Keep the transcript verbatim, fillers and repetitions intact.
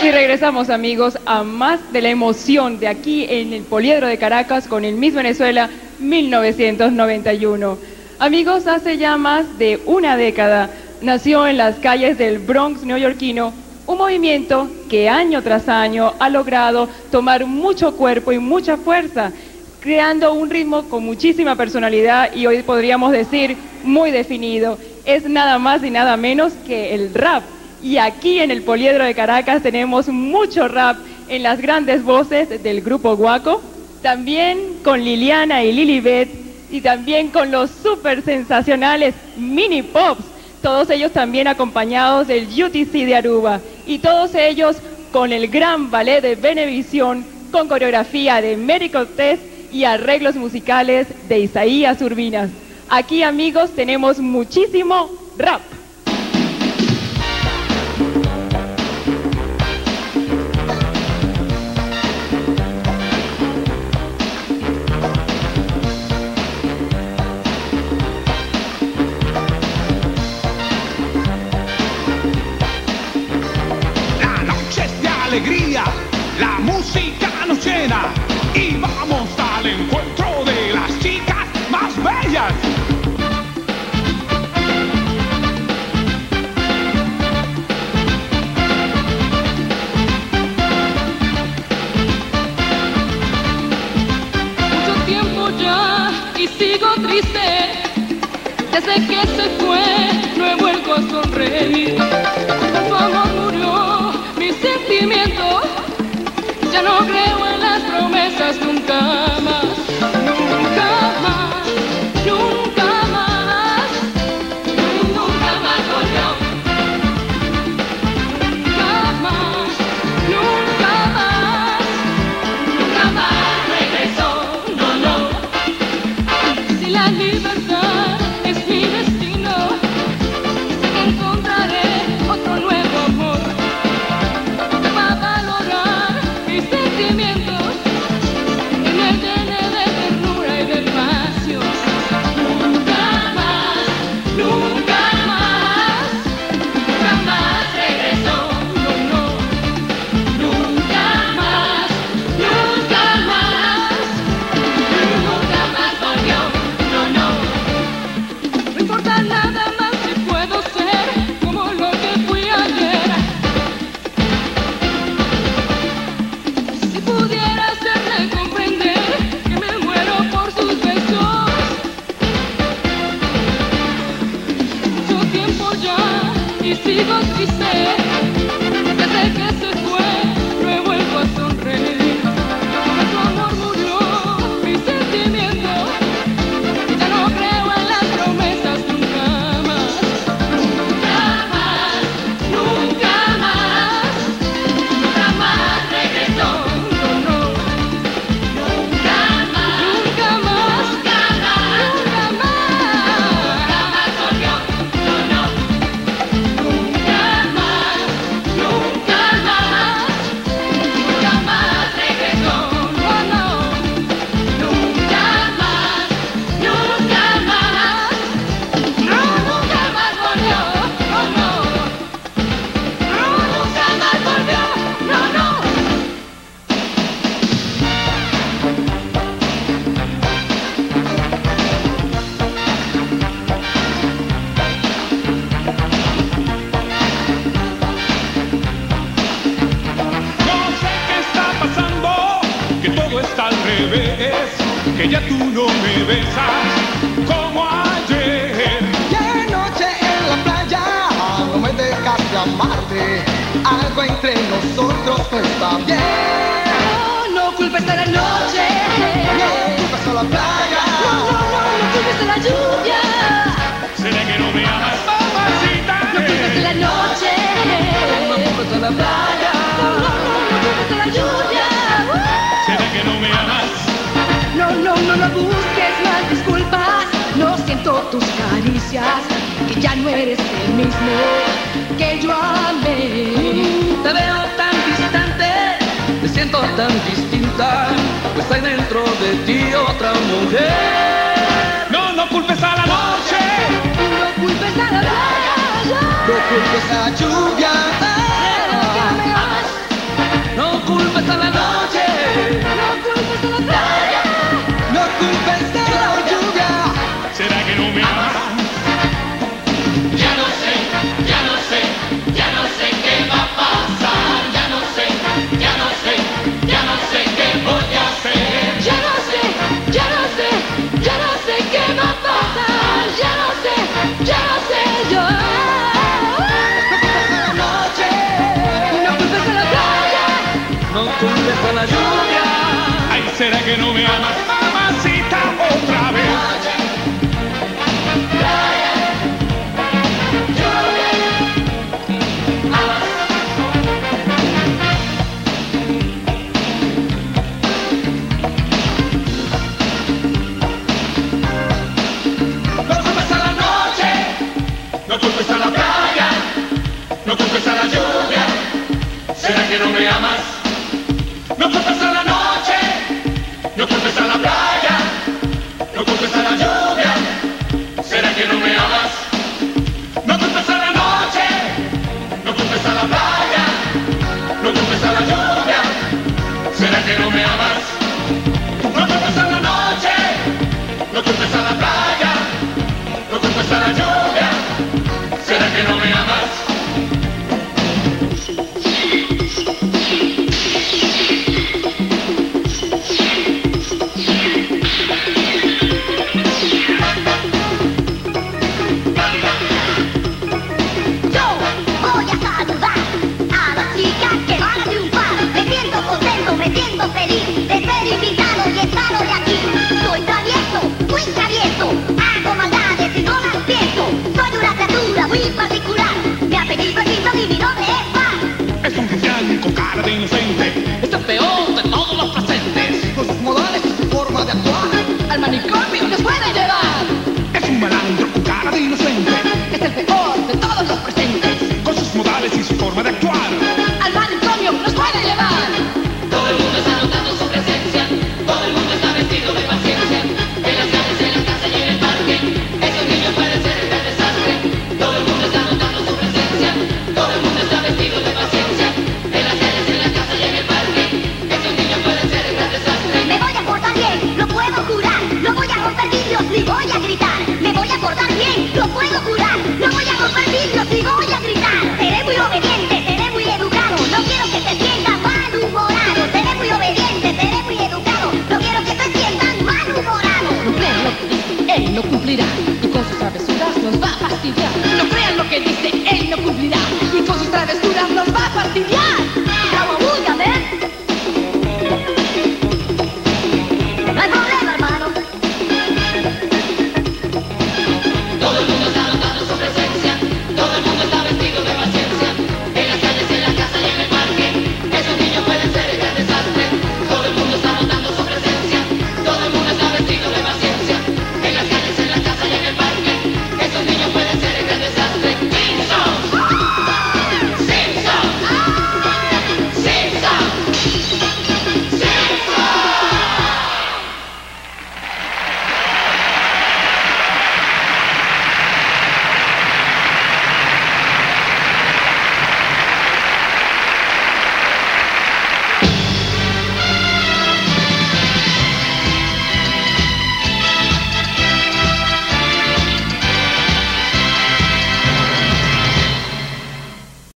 Y regresamos, amigos, a más de la emoción de aquí en el Poliedro de Caracas con el Miss Venezuela mil novecientos noventa y uno. Amigos, hace ya más de una década nació en las calles del Bronx neoyorquino un movimiento que año tras año ha logrado tomar mucho cuerpo y mucha fuerza, creando un ritmo con muchísima personalidad y hoy podríamos decir muy definido. Es nada más y nada menos que el rap. Y aquí en el Poliedro de Caracas tenemos mucho rap en las grandes voces del grupo Guaco, también con Liliana y Lilibet, y también con los súper sensacionales Mini Pops, todos ellos también acompañados del U T C de Aruba, y todos ellos con el gran ballet de Venevisión, con coreografía de Mary Cortés y arreglos musicales de Isaías Urbinas. Aquí, amigos, tenemos muchísimo rap. Alegría, la música nos llena y vamos al encuentro de las chicas más bellas. Mucho tiempo ya y sigo triste, desde que se fue no he vuelto a sonreír. Tu amor murió, mis sentimientos, ya no creo en las promesas nunca más, nunca más, nunca más, nunca más volvió, nunca más, nunca más, nunca más regresó, no, no. Si la libertad es mi destino, sé que encontraré otro nuevo amor. Y sigo triste, desde que se fue no he vuelto a sonreír. Tu amor murió, mis sentimientos, ya no creo en las promesas nunca más, nunca más, nunca más, nunca más regresó, no, no, nunca más, nunca más, nunca más, nunca más, nunca más volvió, no, no. Que ya tú no me besas como ayer. Y anoche en la playa no me dejaste amarte. Algo entre nosotros no está bien. No, no culpes a la noche, No culpes a la playa. no, no, no, no culpes a la lluvia. Será que no me amas, mamacita. No culpes a la noche, No culpes a la playa. no, no, no, no culpes a la lluvia. Será que no me amas. No, no, no, no busques más disculpas. No siento tus caricias, que ya no eres el mismo que yo amé. Te veo tan distante, te siento tan distinta, pues hay dentro de ti otra mujer. No, no culpes a la noche. No culpes a la playa. No culpes a la lluvia. ¿Será que me amas? que no me amas, mamacita, otra vez? No culpes a la playa, no culpes a la lluvia. ¿Será que no me amas? No culpes a la noche, no culpes a la playa, no culpes a la lluvia. ¿Será que no me amas? No culpes a la noche, no culpes a la playa, no culpes a la lluvia. ¿Será que no me amas? No culpes a la noche, no culpes a la playa, no culpes a la lluvia. ¿Será que no me amas? Es el peor de todos los presentes. Con sus modales y su forma de actuar, al manicomio nos puede llevar. Es un malandro con cara de inocente. Es el peor de todos los presentes. Con sus modales y su forma de actuar, al manicomio nos puede llevar. Todo el mundo está notando su presencia. Todo el mundo está vestido de paciencia. En las calles, en la casa y en el parque. Esos niños pueden ser el gran desastre. Todo el mundo está notando su presencia. Todo el mundo está vestido de paciencia. En las calles, en la casa y en el parque. Esos niños pueden ser el gran desastre. Me voy a portar bien, lo puedo jurar. No voy a romper vidrios ni voy a gritar. Me voy a portar bien, lo puedo jurar. No voy a romper vidrios ni voy a gritar. Seré muy obediente, seré muy educado. No quiero que te sientas malhumorado. Seré muy obediente, seré muy educado. No quiero que te sientas malhumorado. No crean lo que dice, él no cumplirá. Y con sus travesuras nos va a fastidiar. No crean